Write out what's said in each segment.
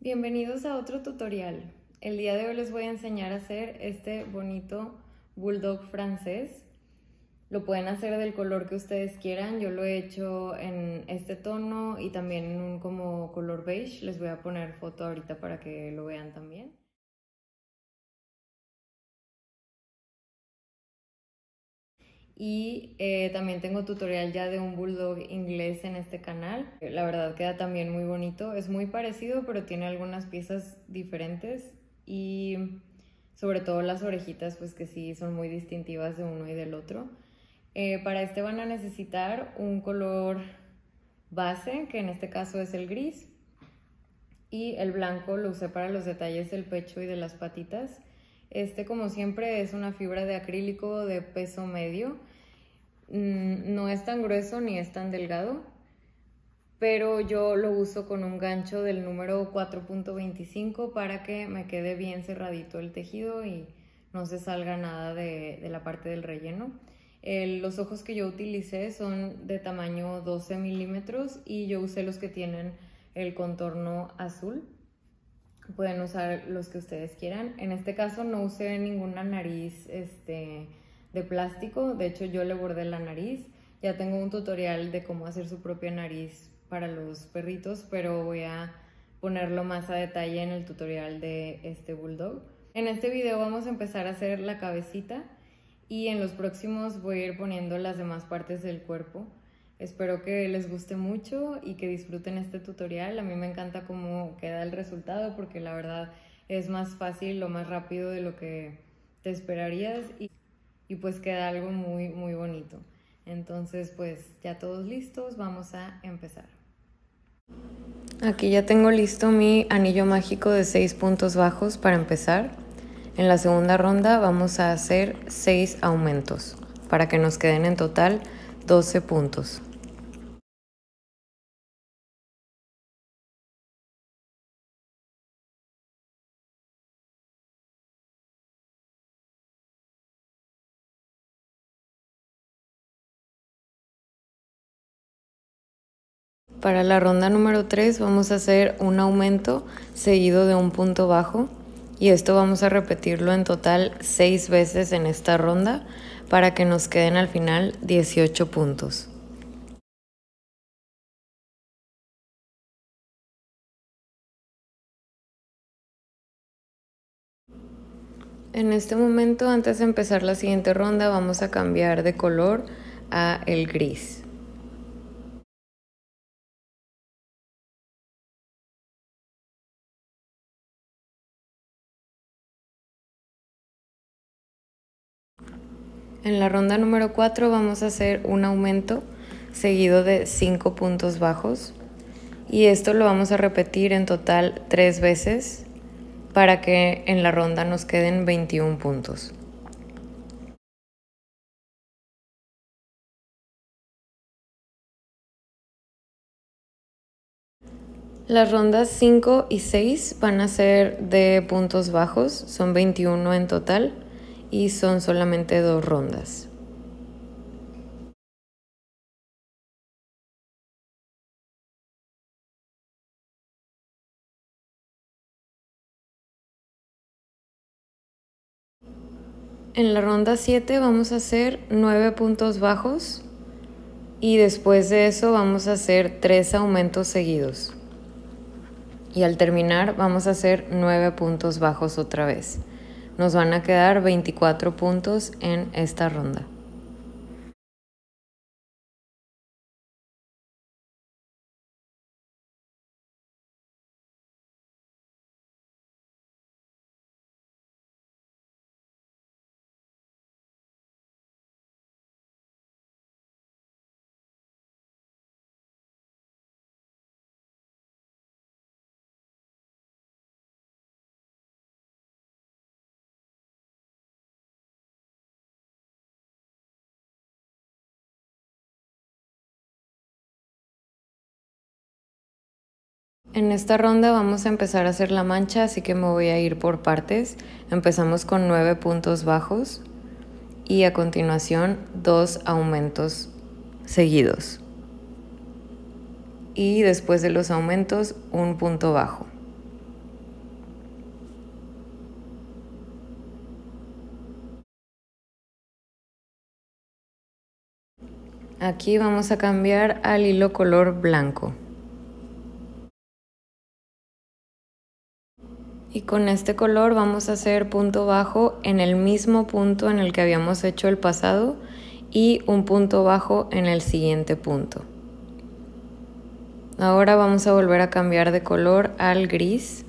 Bienvenidos a otro tutorial. El día de hoy les voy a enseñar a hacer este bonito bulldog francés. Lo pueden hacer del color que ustedes quieran. Yo lo he hecho en este tono y también en un como color beige. Les voy a poner foto ahorita para que lo vean también. Y también tengo tutorial ya de un bulldog inglés en este canal. La verdad queda también muy bonito. Es muy parecido, pero tiene algunas piezas diferentes y sobre todo las orejitas, pues que sí son muy distintivas de uno y del otro. Para este van a necesitar un color base, que en este caso es el gris, y el blanco lo usé para los detalles del pecho y de las patitas. Este, como siempre, es una fibra de acrílico de peso medio. No es tan grueso ni es tan delgado, pero yo lo uso con un gancho del número 4.25 para que me quede bien cerradito el tejido y no se salga nada de la parte del relleno. Los ojos que yo utilicé son de tamaño 12 milímetros y yo usé los que tienen el contorno azul. Pueden usar los que ustedes quieran. En este caso no usé ninguna nariz de plástico. De hecho, yo le bordé la nariz. Ya tengo un tutorial de cómo hacer su propia nariz para los perritos, pero voy a ponerlo más a detalle en el tutorial de este bulldog. En este video vamos a empezar a hacer la cabecita y en los próximos voy a ir poniendo las demás partes del cuerpo. Espero que les guste mucho y que disfruten este tutorial. A mí me encanta cómo queda el resultado porque la verdad es más fácil o más rápido de lo que te esperarías y pues queda algo muy muy bonito. Entonces pues ya todos listos, vamos a empezar. Aquí ya tengo listo mi anillo mágico de 6 puntos bajos para empezar. En la segunda ronda vamos a hacer 6 aumentos para que nos queden en total 12 puntos. Para la ronda número 3 vamos a hacer un aumento seguido de un punto bajo y esto vamos a repetirlo en total 6 veces en esta ronda para que nos queden al final 18 puntos. En este momento, antes de empezar la siguiente ronda, vamos a cambiar de color a el gris. En la ronda número 4 vamos a hacer un aumento seguido de 5 puntos bajos y esto lo vamos a repetir en total 3 veces para que en la ronda nos queden 21 puntos. Las rondas 5 y 6 van a ser de puntos bajos, son 21 en total y son solamente 2 rondas. En la ronda 7 vamos a hacer 9 puntos bajos y después de eso vamos a hacer 3 aumentos seguidos. Y al terminar vamos a hacer 9 puntos bajos otra vez. Nos van a quedar 24 puntos en esta ronda. En esta ronda vamos a empezar a hacer la mancha, así que me voy a ir por partes. Empezamos con 9 puntos bajos y a continuación 2 aumentos seguidos. Y después de los aumentos, un punto bajo. Aquí vamos a cambiar al hilo color blanco. Y con este color vamos a hacer punto bajo en el mismo punto en el que habíamos hecho el pasado y un punto bajo en el siguiente punto. Ahora vamos a volver a cambiar de color al gris.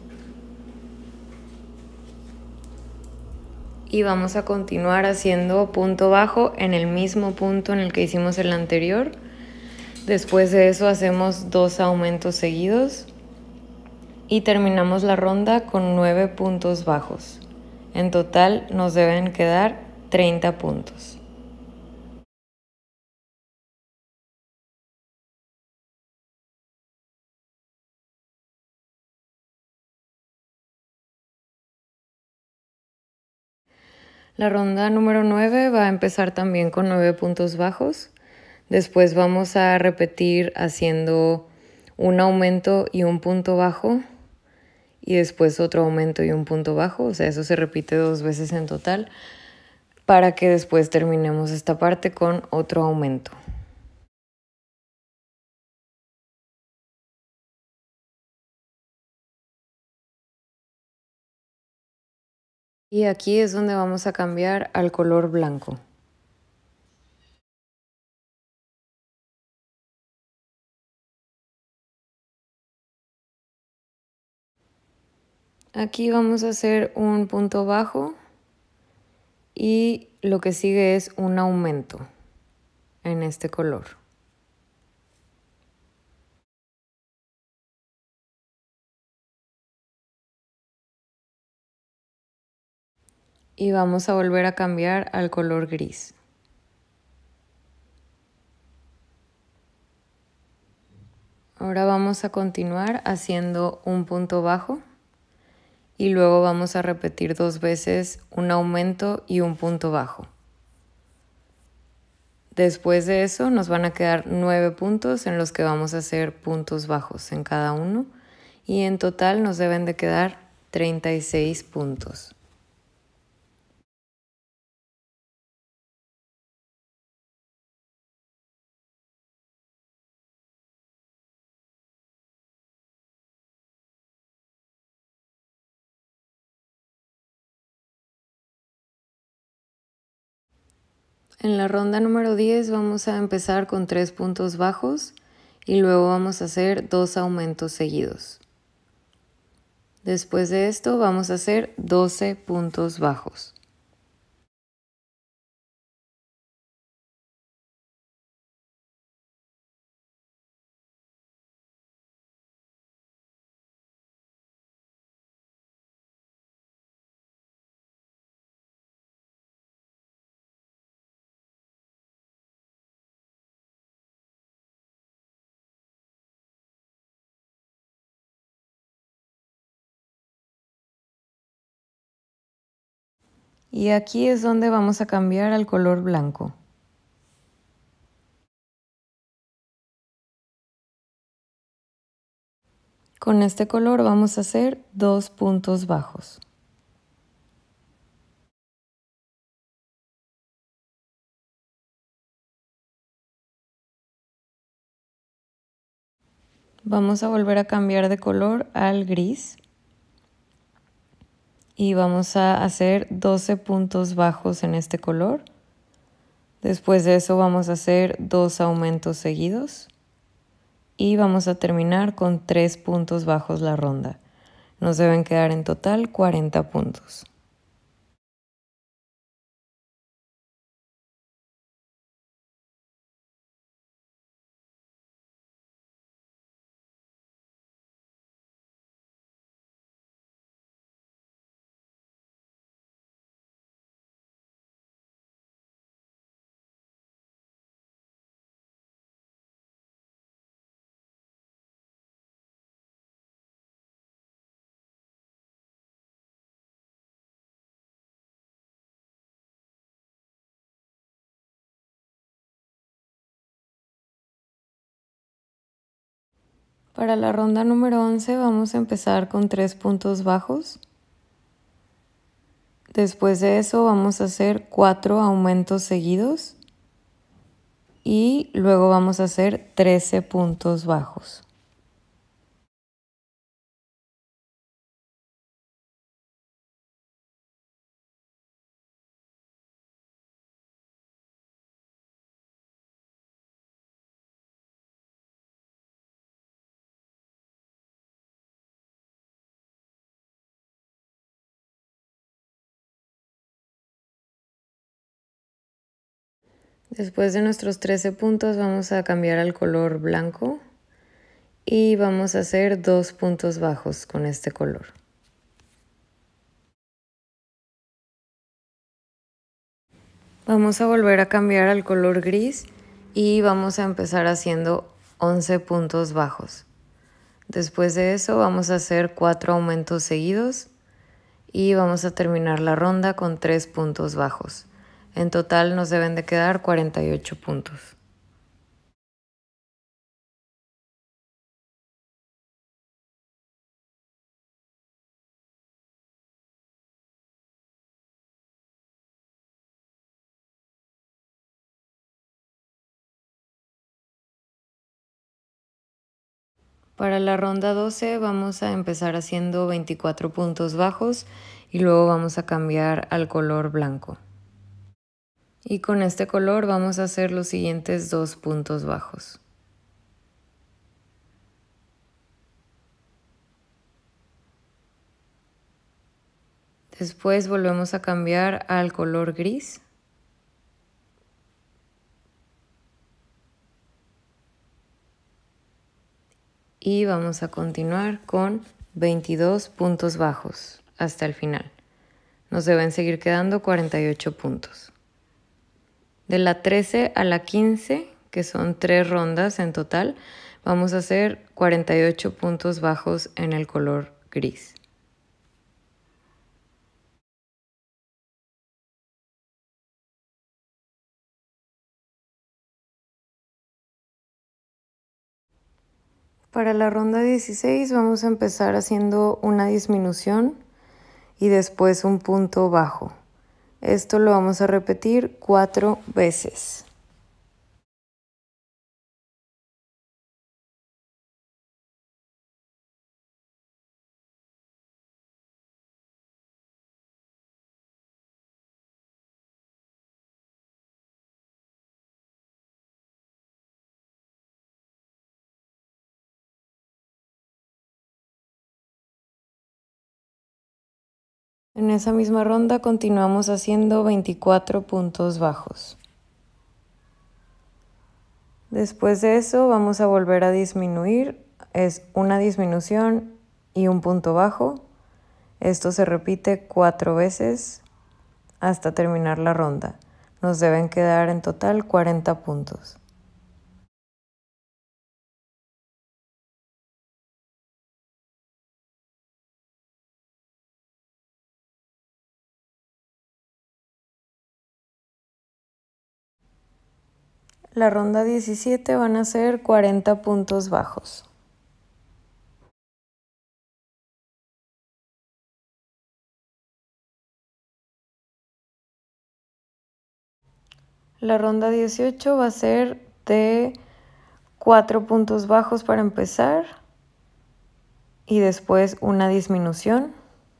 Y vamos a continuar haciendo punto bajo en el mismo punto en el que hicimos el anterior. Después de eso hacemos 2 aumentos seguidos y terminamos la ronda con 9 puntos bajos. En total nos deben quedar 30 puntos. La ronda número 9 va a empezar también con 9 puntos bajos. Después vamos a repetir haciendo un aumento y un punto bajo y después otro aumento y un punto bajo, o sea, eso se repite 2 veces en total para que después terminemos esta parte con otro aumento. Y aquí es donde vamos a cambiar al color blanco. Aquí vamos a hacer un punto bajo y lo que sigue es un aumento en este color. Y vamos a volver a cambiar al color gris. Ahora vamos a continuar haciendo un punto bajo y luego vamos a repetir 2 veces un aumento y un punto bajo. Después de eso nos van a quedar 9 puntos en los que vamos a hacer puntos bajos en cada uno y en total nos deben de quedar 36 puntos. En la ronda número 10 vamos a empezar con 3 puntos bajos y luego vamos a hacer 2 aumentos seguidos. Después de esto vamos a hacer 12 puntos bajos. Y aquí es donde vamos a cambiar al color blanco. Con este color vamos a hacer 2 puntos bajos. Vamos a volver a cambiar de color al gris. Y vamos a hacer 12 puntos bajos en este color. Después de eso vamos a hacer 2 aumentos seguidos. Y vamos a terminar con 3 puntos bajos la ronda. Nos deben quedar en total 40 puntos. Para la ronda número 11 vamos a empezar con 3 puntos bajos. Después de eso vamos a hacer 4 aumentos seguidos. y luego vamos a hacer 13 puntos bajos. Después de nuestros 13 puntos vamos a cambiar al color blanco y vamos a hacer 2 puntos bajos con este color. Vamos a volver a cambiar al color gris y vamos a empezar haciendo 11 puntos bajos. Después de eso vamos a hacer 4 aumentos seguidos y vamos a terminar la ronda con 3 puntos bajos. En total nos deben de quedar 48 puntos. Para la ronda 12 vamos a empezar haciendo 24 puntos bajos y luego vamos a cambiar al color blanco. Y con este color vamos a hacer los siguientes 2 puntos bajos. Después volvemos a cambiar al color gris. Y vamos a continuar con 22 puntos bajos hasta el final. Nos deben seguir quedando 48 puntos. De la 13 a la 15, que son 3 rondas en total, vamos a hacer 48 puntos bajos en el color gris. Para la ronda 16 vamos a empezar haciendo una disminución y después un punto bajo. Esto lo vamos a repetir 4 veces. En esa misma ronda continuamos haciendo 24 puntos bajos. Después de eso vamos a volver a disminuir, es una disminución y un punto bajo. Esto se repite 4 veces hasta terminar la ronda. Nos deben quedar en total 40 puntos. La ronda 17 van a ser 40 puntos bajos. La ronda 18 va a ser de 4 puntos bajos para empezar y después una disminución,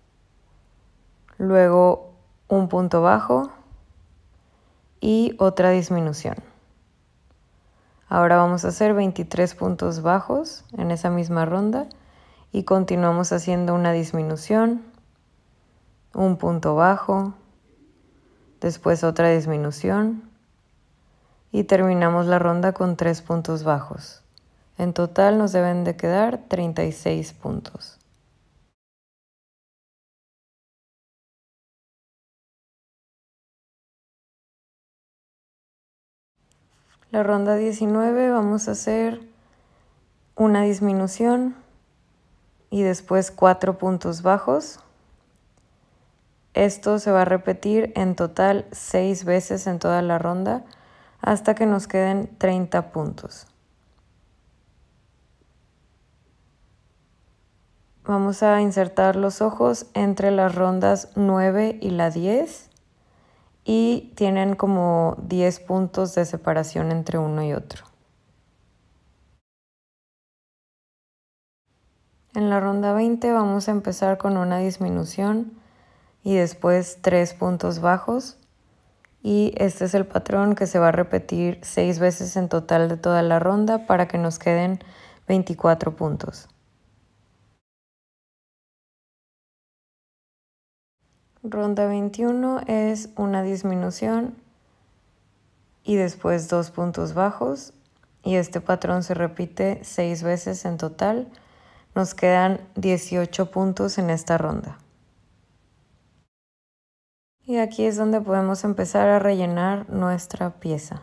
luego un punto bajo y otra disminución. Ahora vamos a hacer 23 puntos bajos en esa misma ronda y continuamos haciendo una disminución, un punto bajo, después otra disminución y terminamos la ronda con 3 puntos bajos. En total nos deben de quedar 36 puntos. La ronda 19 vamos a hacer una disminución y después 4 puntos bajos. Esto se va a repetir en total 6 veces en toda la ronda hasta que nos queden 30 puntos. Vamos a insertar los ojos entre las rondas 9 y la 10 y tienen como 10 puntos de separación entre uno y otro. En la ronda 20 vamos a empezar con una disminución y después 3 puntos bajos, y este es el patrón que se va a repetir 6 veces en total de toda la ronda para que nos queden 24 puntos. Ronda 21 es una disminución y después 2 puntos bajos, y este patrón se repite 6 veces en total. Nos quedan 18 puntos en esta ronda. Y aquí es donde podemos empezar a rellenar nuestra pieza.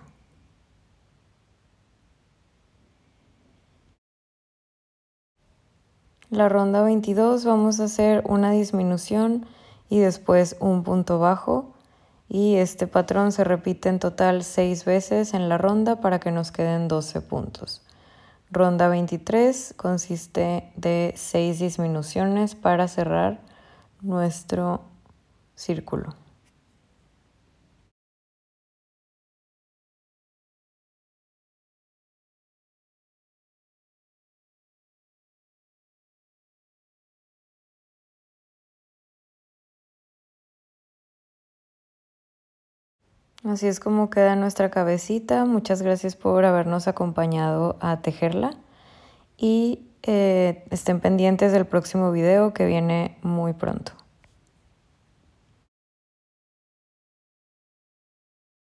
La ronda 22 vamos a hacer una disminución y después un punto bajo, y este patrón se repite en total 6 veces en la ronda para que nos queden 12 puntos. Ronda 23 consiste de 6 disminuciones para cerrar nuestro círculo. Así es como queda nuestra cabecita. Muchas gracias por habernos acompañado a tejerla, y estén pendientes del próximo video que viene muy pronto.